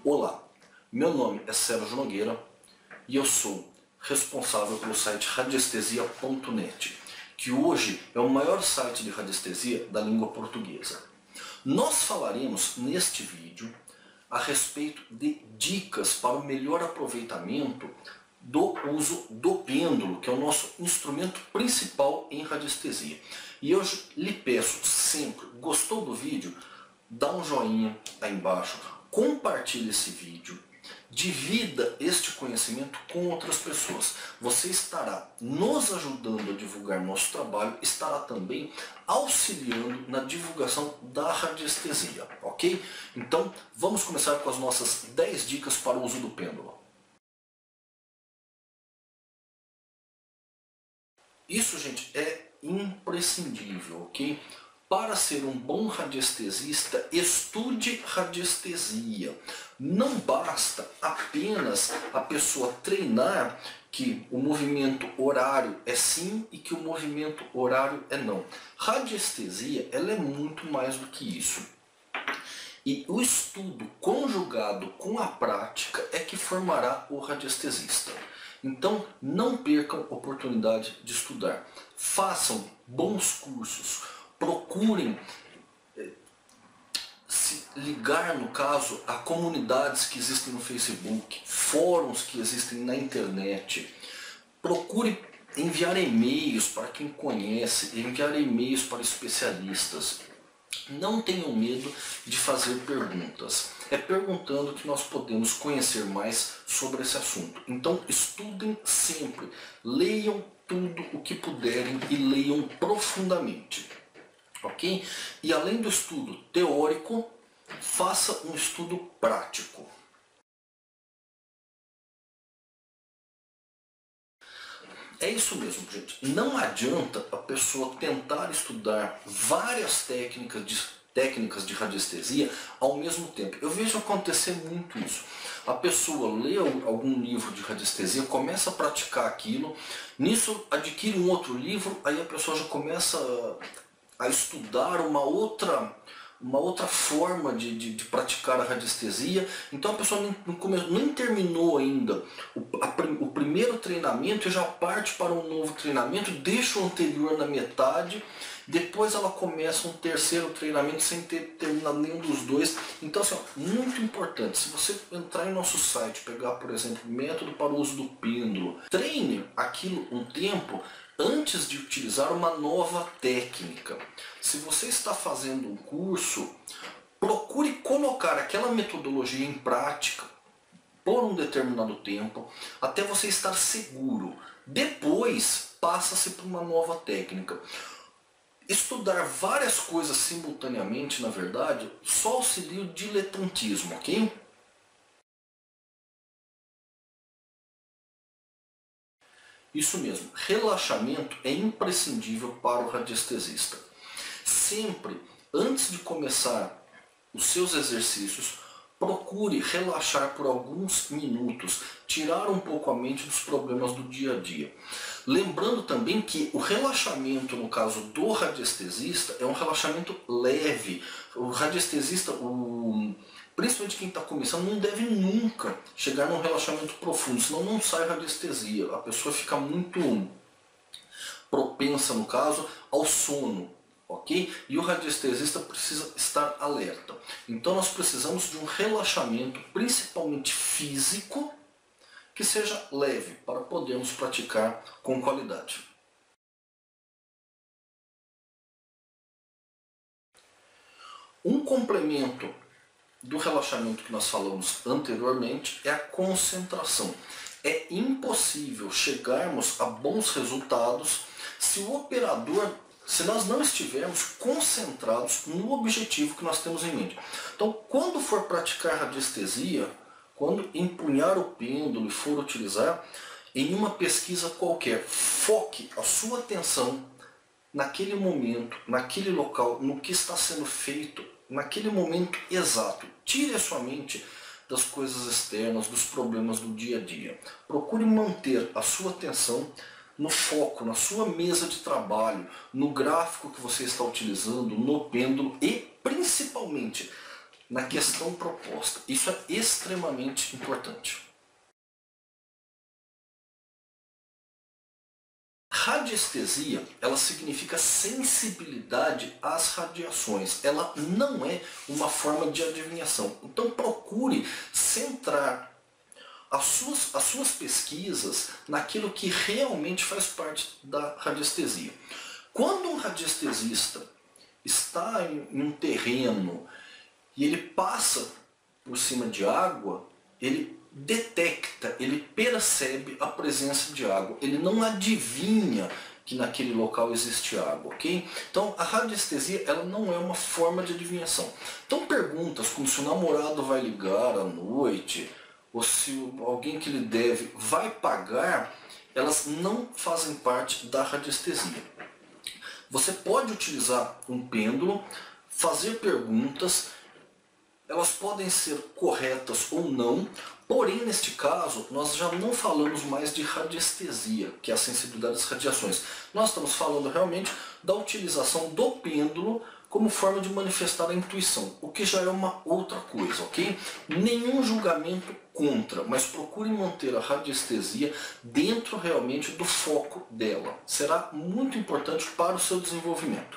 Olá, meu nome é Sérgio Nogueira e eu sou responsável pelo site radiestesia.net, que hoje é o maior site de radiestesia da língua portuguesa. Nós falaremos neste vídeo a respeito de dicas para o melhor aproveitamento do uso do pêndulo, que é o nosso instrumento principal em radiestesia. E eu lhe peço sempre, gostou do vídeo? Dá um joinha aí embaixo, compartilhe esse vídeo, divida este conhecimento com outras pessoas. Você estará nos ajudando a divulgar nosso trabalho, estará também auxiliando na divulgação da radiestesia, ok? Então vamos começar com as nossas 10 dicas para o uso do pêndulo. Isso, gente, é imprescindível, ok? Para ser um bom radiestesista, estude radiestesia. Não basta apenas a pessoa treinar que o movimento horário é sim e que o movimento horário é não. Radiestesia, ela é muito mais do que isso. E o estudo conjugado com a prática é que formará o radiestesista. Então, não percam a oportunidade de estudar. Façam bons cursos. Procurem se ligar, no caso, a comunidades que existem no Facebook, fóruns que existem na internet. Procure enviar e-mails para quem conhece, enviar e-mails para especialistas. Não tenham medo de fazer perguntas. É perguntando que nós podemos conhecer mais sobre esse assunto. Então estudem sempre, leiam tudo o que puderem e leiam profundamente. Ok? E além do estudo teórico, faça um estudo prático. É isso mesmo, gente. Não adianta a pessoa tentar estudar várias técnicas de radiestesia ao mesmo tempo. Eu vejo acontecer muito isso. A pessoa lê algum livro de radiestesia, começa a praticar aquilo, nisso adquire um outro livro, aí a pessoa já começa a estudar uma outra forma de praticar a radiestesia. Então a pessoa nem terminou ainda o primeiro treinamento e já parte para um novo treinamento, deixa o anterior na metade, depois ela começa um terceiro treinamento sem ter terminado nenhum dos dois. Então assim, muito importante, se você entrar em nosso site, pegar por exemplo método para o uso do pêndulo, treine aquilo um tempo antes de utilizar uma nova técnica. Se você está fazendo um curso, procure colocar aquela metodologia em prática por um determinado tempo, até você estar seguro. Depois, passa-se para uma nova técnica. Estudar várias coisas simultaneamente, na verdade, só auxilia o diletantismo, ok? Isso mesmo, relaxamento é imprescindível para o radiestesista. Sempre, antes de começar os seus exercícios, procure relaxar por alguns minutos, tirar um pouco a mente dos problemas do dia a dia. Lembrando também que o relaxamento, no caso do radiestesista, é um relaxamento leve. O radiestesista, principalmente quem está começando, não deve nunca chegar num relaxamento profundo, senão não sai radiestesia. A pessoa fica muito propensa, no caso, ao sono. Ok? E o radiestesista precisa estar alerta. Então nós precisamos de um relaxamento, principalmente físico, que seja leve, para podermos praticar com qualidade. Um complemento do relaxamento que nós falamos anteriormente é a concentração. É impossível chegarmos a bons resultados se nós não estivermos concentrados no objetivo que nós temos em mente. Então, quando for praticar radiestesia, quando empunhar o pêndulo e for utilizar, em uma pesquisa qualquer, foque a sua atenção naquele momento, naquele local, no que está sendo feito, naquele momento exato. Tire a sua mente das coisas externas, dos problemas do dia a dia. Procure manter a sua atenção no foco, na sua mesa de trabalho, no gráfico que você está utilizando, no pêndulo e principalmente na questão proposta. Isso é extremamente importante. Radiestesia, ela significa sensibilidade às radiações. Ela não é uma forma de adivinhação. Então procure centrar as suas pesquisas naquilo que realmente faz parte da radiestesia. Quando um radiestesista está em um terreno e ele passa por cima de água, ele detecta, ele percebe a presença de água, ele não adivinha que naquele local existe água, ok? Então a radiestesia, ela não é uma forma de adivinhação. Então perguntas como se o namorado vai ligar à noite, ou se alguém que lhe deve vai pagar, elas não fazem parte da radiestesia. Você pode utilizar um pêndulo, fazer perguntas, elas podem ser corretas ou não, porém neste caso nós já não falamos mais de radiestesia, que é a sensibilidade às radiações. Nós estamos falando realmente da utilização do pêndulo como forma de manifestar a intuição, o que já é uma outra coisa, ok? Nenhum julgamento contra, mas procure manter a radiestesia dentro realmente do foco dela. Será muito importante para o seu desenvolvimento.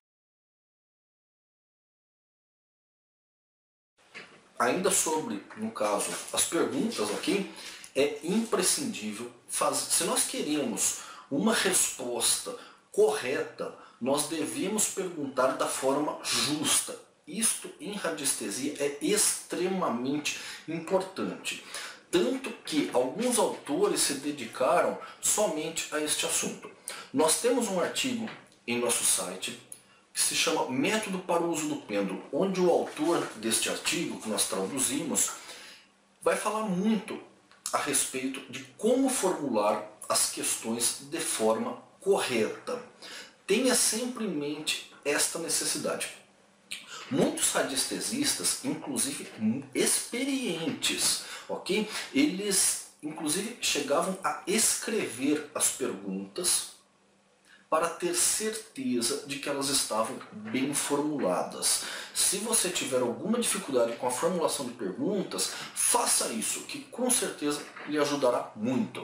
Ainda sobre, no caso, as perguntas, ok? É imprescindível fazer. Se nós queremos uma resposta correta, nós devemos perguntar da forma justa. Isto em radiestesia é extremamente importante. Tanto que alguns autores se dedicaram somente a este assunto. Nós temos um artigo em nosso site que se chama Método para o Uso do Pêndulo, onde o autor deste artigo, que nós traduzimos, vai falar muito a respeito de como formular as questões de forma correta. Tenha sempre em mente esta necessidade. Muitos radiestesistas, inclusive experientes, ok? Eles, inclusive, chegavam a escrever as perguntas para ter certeza de que elas estavam bem formuladas. Se você tiver alguma dificuldade com a formulação de perguntas, faça isso, que com certeza lhe ajudará muito.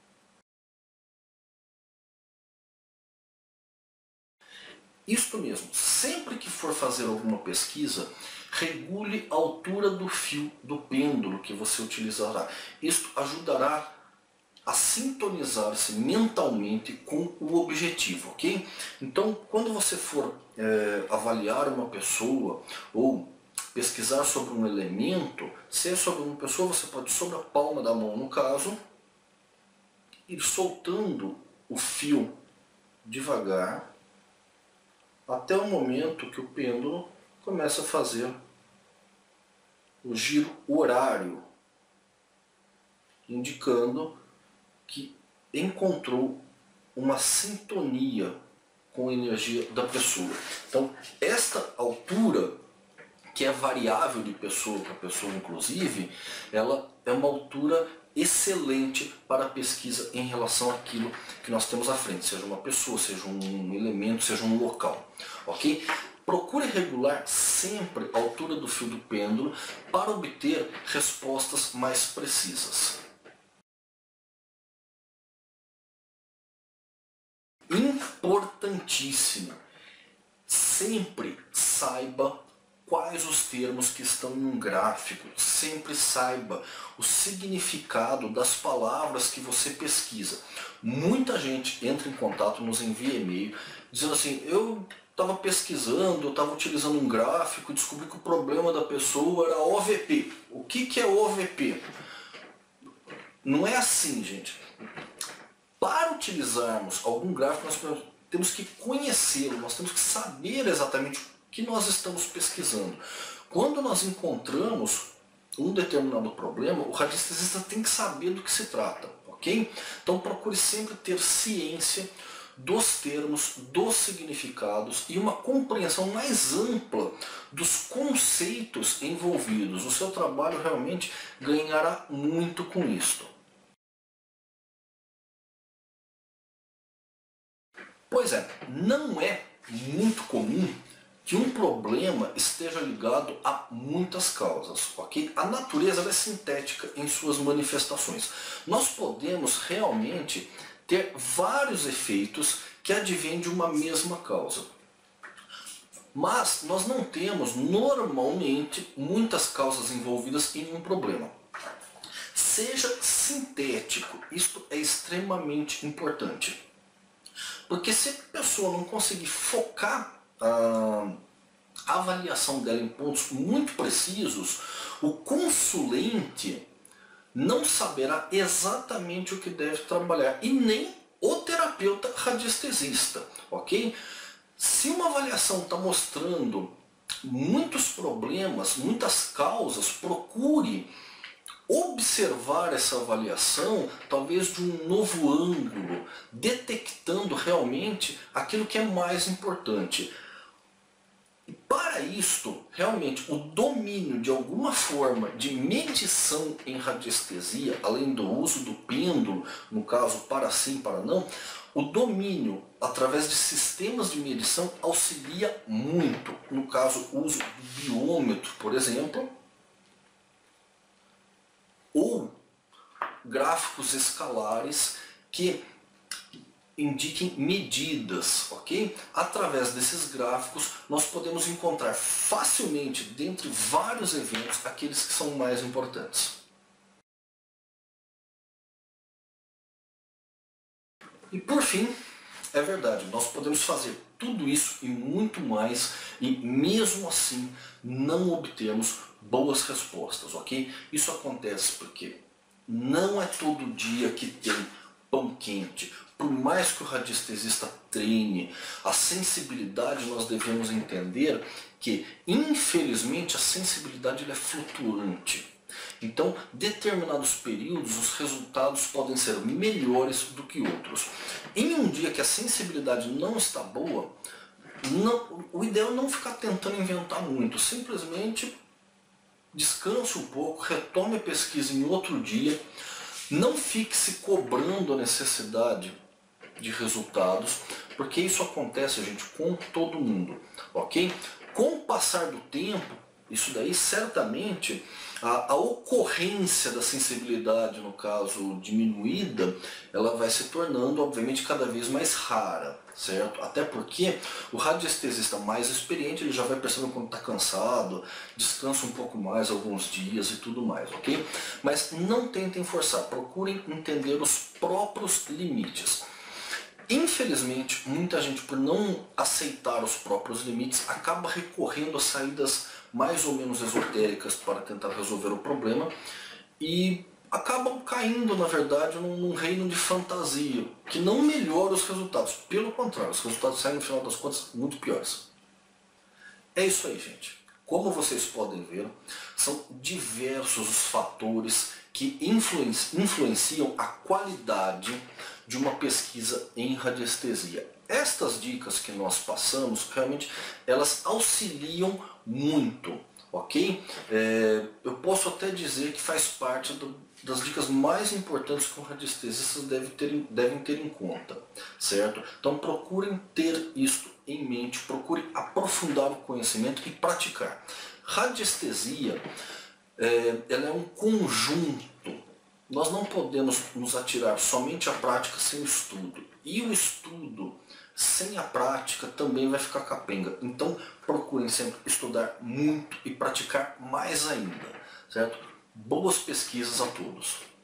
Isto mesmo, sempre que for fazer alguma pesquisa, regule a altura do fio do pêndulo que você utilizará. Isto ajudará a sintonizar-se mentalmente com o objetivo, ok? Então, quando você for avaliar uma pessoa ou pesquisar sobre um elemento, se é sobre uma pessoa, você pode, sobre a palma da mão no caso, ir soltando o fio devagar até o momento que o pêndulo começa a fazer o giro horário, indicando que encontrou uma sintonia com a energia da pessoa. Então, esta altura, que é variável de pessoa para pessoa inclusive, ela é uma altura excelente para a pesquisa em relação àquilo que nós temos à frente, seja uma pessoa, seja um elemento, seja um local, ok? Procure regular sempre a altura do fio do pêndulo para obter respostas mais precisas. Importantíssimo, sempre saiba quais os termos que estão em um gráfico, sempre saiba o significado das palavras que você pesquisa. Muita gente entra em contato, nos envia e-mail, dizendo assim, eu estava pesquisando, eu estava utilizando um gráfico e descobri que o problema da pessoa era OVP. O que é OVP? Não é assim, gente. Para utilizarmos algum gráfico, nós temos que conhecê-lo, nós temos que saber exatamente o que nós estamos pesquisando. Quando nós encontramos um determinado problema, o radiestesista tem que saber do que se trata, ok? Então procure sempre ter ciência dos termos, dos significados e uma compreensão mais ampla dos conceitos envolvidos. O seu trabalho realmente ganhará muito com isto. Pois é, não é muito comum que um problema esteja ligado a muitas causas, ok? A natureza ela é sintética em suas manifestações. Nós podemos realmente ter vários efeitos que advêm de uma mesma causa. Mas nós não temos normalmente muitas causas envolvidas em um problema. Seja sintético, isto é extremamente importante. Porque se a pessoa não conseguir focar a avaliação dela em pontos muito precisos, o consulente não saberá exatamente o que deve trabalhar e nem o terapeuta radiestesista, ok? Se uma avaliação está mostrando muitos problemas, muitas causas, procure observar essa avaliação talvez de um novo ângulo, detectando realmente aquilo que é mais importante. Para isto, realmente, o domínio de alguma forma de medição em radiestesia, além do uso do pêndulo, no caso para sim, para não, o domínio através de sistemas de medição auxilia muito. No caso, o uso do biômetro, por exemplo, ou gráficos escalares que indiquem medidas, ok? Através desses gráficos nós podemos encontrar facilmente, dentre vários eventos, aqueles que são mais importantes. E por fim, é verdade, nós podemos fazer tudo isso e muito mais e mesmo assim não obtemos boas respostas, ok? Isso acontece porque não é todo dia que tem pão quente. Por mais que o radiestesista treine, a sensibilidade nós devemos entender que, infelizmente, a sensibilidade ela é flutuante. Então, determinados períodos, os resultados podem ser melhores do que outros. Em um dia que a sensibilidade não está boa, o ideal é não ficar tentando inventar muito, simplesmente descanse um pouco, retome a pesquisa em outro dia, não fique se cobrando a necessidade de resultados, porque isso acontece, gente, com todo mundo, ok? Com o passar do tempo, isso daí certamente, a ocorrência da sensibilidade, no caso diminuída, ela vai se tornando, obviamente, cada vez mais rara, certo? Até porque o radiestesista mais experiente, ele já vai percebendo quando está cansado, descansa um pouco mais alguns dias e tudo mais, ok? Mas não tentem forçar, procurem entender os próprios limites. Infelizmente, muita gente, por não aceitar os próprios limites, acaba recorrendo a saídas mais ou menos esotéricas para tentar resolver o problema e acabam caindo, na verdade, num reino de fantasia, que não melhora os resultados. Pelo contrário, os resultados saem, no final das contas, muito piores. É isso aí, gente. Como vocês podem ver, são diversos os fatores que influenciam a qualidade de uma pesquisa em radiestesia. Estas dicas que nós passamos, realmente, elas auxiliam muito, ok? Eu posso até dizer que faz parte das dicas mais importantes que um radiestesista devem ter em conta, certo? Então procurem ter isso em mente, procurem aprofundar o conhecimento e praticar. Radiestesia, ela é um conjunto. Nós não podemos nos atirar somente à prática sem o estudo. E o estudo sem a prática também vai ficar capenga. Então procurem sempre estudar muito e praticar mais ainda, certo? Boas pesquisas a todos.